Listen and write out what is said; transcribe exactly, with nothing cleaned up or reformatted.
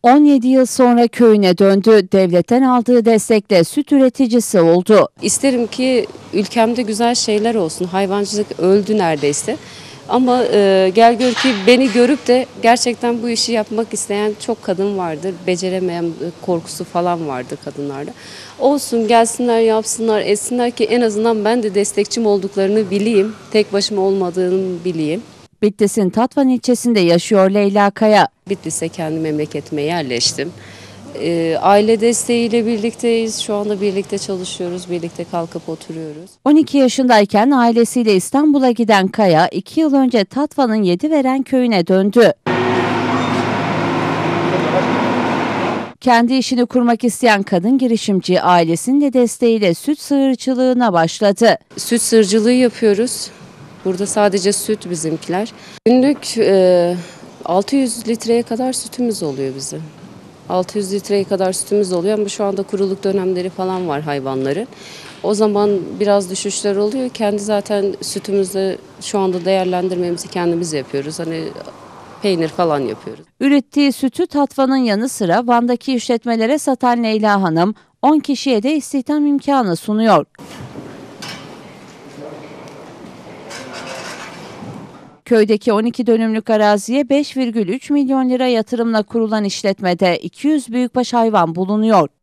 on yedi yıl sonra köyüne döndü. Devletten aldığı destekle süt üreticisi oldu. İsterim ki ülkemde güzel şeyler olsun. Hayvancılık öldü neredeyse. Ama e, gel gör ki beni görüp de gerçekten bu işi yapmak isteyen çok kadın vardır. Beceremeyen korkusu falan vardır kadınlarda. Olsun, gelsinler, yapsınlar, etsinler ki en azından ben de destekçim olduklarını bileyim. Tek başıma olmadığını bileyim. Bitlis'in Tatvan ilçesinde yaşıyor Leyla Kaya. Bitlis'e kendi memleketime yerleştim. E, aile desteğiyle birlikteyiz. Şu anda birlikte çalışıyoruz, birlikte kalkıp oturuyoruz. on iki yaşındayken ailesiyle İstanbul'a giden Kaya, iki yıl önce Tatvan'ın Yediveren köyüne döndü. Kendi işini kurmak isteyen kadın girişimci ailesinin de desteğiyle süt sığırcılığına başladı. Süt sığırcılığı yapıyoruz. Burada sadece süt bizimkiler. Günlük e, altı yüz litreye kadar sütümüz oluyor bizim. altı yüz litreye kadar sütümüz oluyor ama şu anda kuruluk dönemleri falan var hayvanların. O zaman biraz düşüşler oluyor. Kendi zaten sütümüzü şu anda değerlendirmemizi kendimiz yapıyoruz. Hani peynir falan yapıyoruz. Ürettiği sütü Tatvan'ın yanı sıra Van'daki işletmelere satan Leyla Hanım, on kişiye de istihdam imkanı sunuyor. Köydeki on iki dönümlük araziye beş virgül üç milyon lira yatırımla kurulan işletmede iki yüz büyükbaş hayvan bulunuyor.